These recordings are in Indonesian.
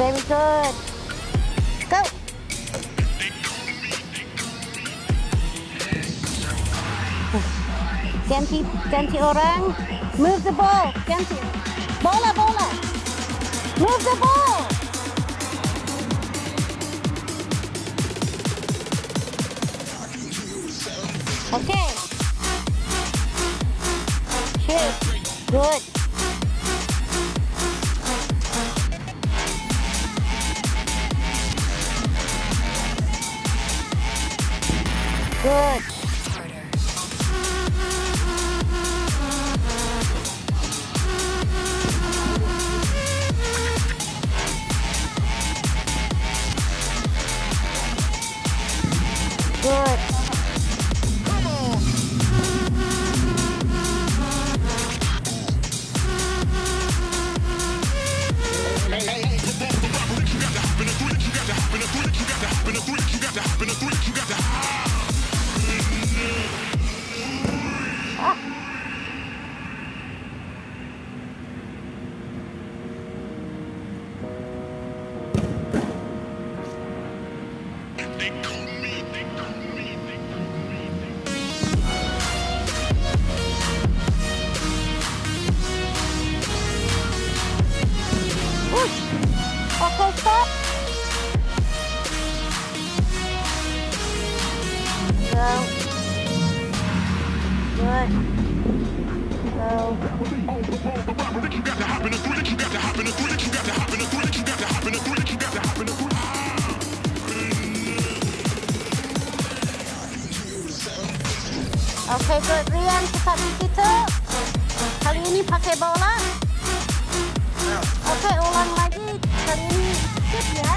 Very good. Go. Ganti orang. Move the ball. Ganti. Bola. Move the ball. Okay. Shoot. Good. Good. Good. Come on. Okay, stop. Go. Good. Go. Okay, good. Rian, cepat di situ. Kali ini pakai bola. Oke, ulang lagi. Kali ini shoot ya.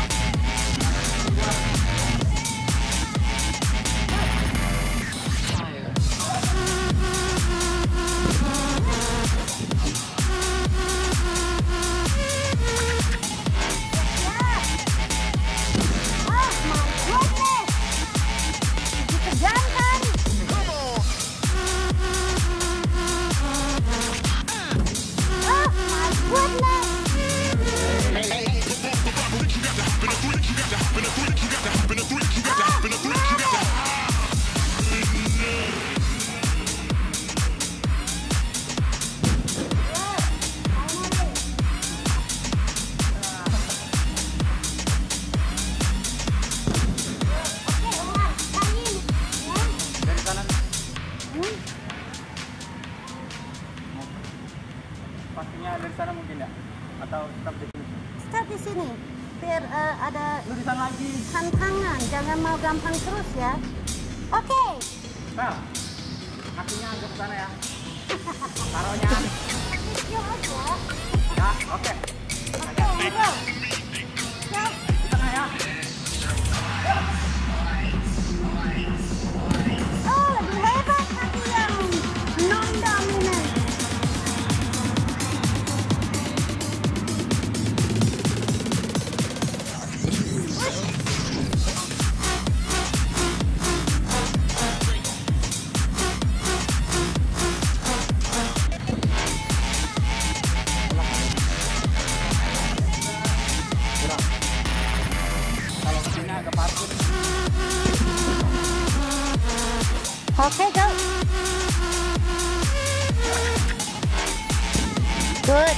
Pastinya dari sana mungkin ya? Atau tetap di sini? Start di sini. Biar ada Lu di sana lagi. tantangan. Jangan mau gampang terus ya. Oke. Bel, kakinya agak ke sana ya. Taruhnya. Kecil aja. Ya, oke. Oke, go. Go. Di tengah ya. Oh, lebih hebat kaki yang non-dominant. Kalau kesini agak parkir. Okay, go. Good.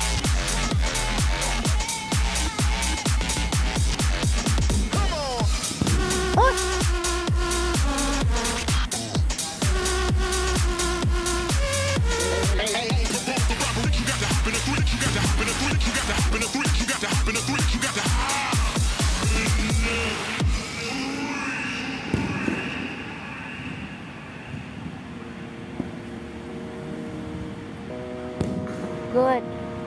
Push. Good.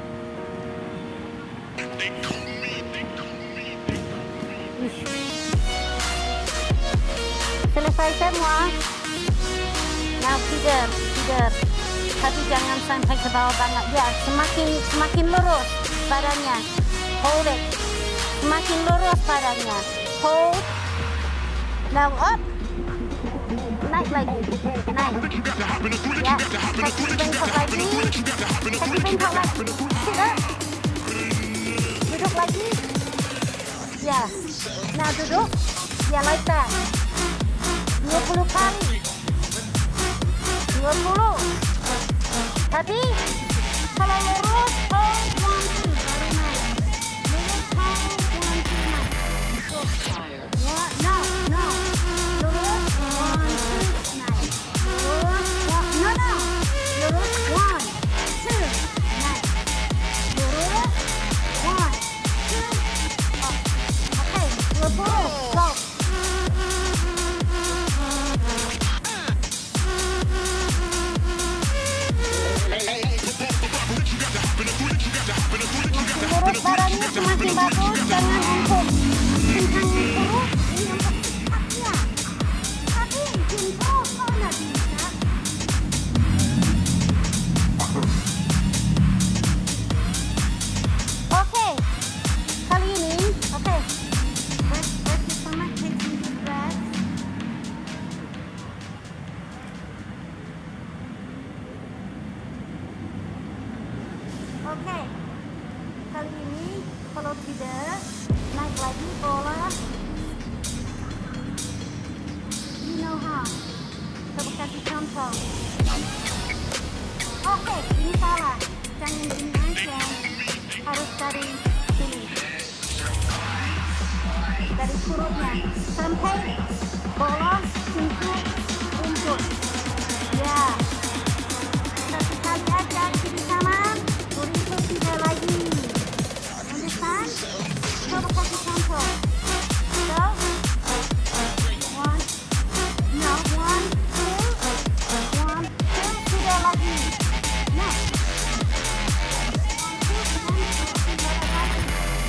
Selesai semua. Now feeder. Tapi jangan sampai ke bawah banget ya. Semakin lurus badannya. Hold it. Semakin lurus badannya. Hold. Now up. Naik lagi. Naik. Ya. Kaki bengkok lagi. Kaki bengkok lagi. Sit up. Duduk lagi. aja. Nah, duduk. Ya, like that. 20 kali. 20. Tadi kalau lurus, hold 1, 2, baru naik. Lurus, hold 1, 2, naik. No. Lurus, 1, 2, naik. Lurus, no. Lurus, 1, 2, naik. Lurus, 1, 2, up. Oke, 20, go. Lurus badannya semakin bagus, jangan untuk kencangin perut, ini untuk otaknya. Tapi bikin perut kok nggak bisa. Oke, kali ini, oke. Rest your stomach, take some deep breaths. Oke. Kali ini kalau tidak naik lagi bola, you know how. Coba kasih contoh. Oke, ini salah. Jangan ini aja. Harus dari sini. Dari perutnya sampai bola sentuh rumput. Ya. Satu kali aja kiri kanan, berikut tidak lagi. Coba kasih contoh. So, 1, 2, tidak lagi. No. 1, 2, tidak lagi.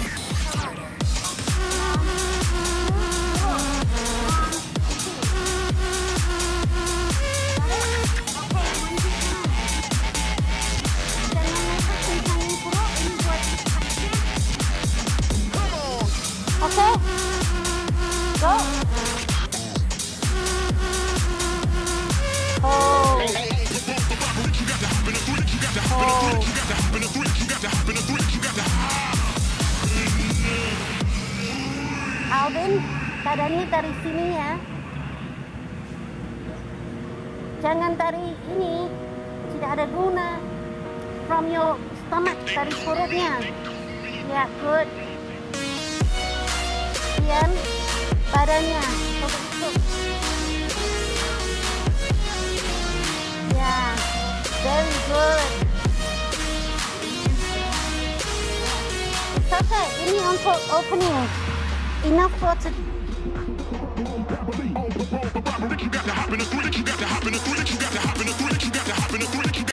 1, 2, Alvin, badannya dari sini ya. Jangan dari ini, tidak ada guna. From your stomach, dari perutnya. Ya, good. Kemudian badannya, coba ikut. Ya, very good. It's okay, ini untuk opening. Enough for today.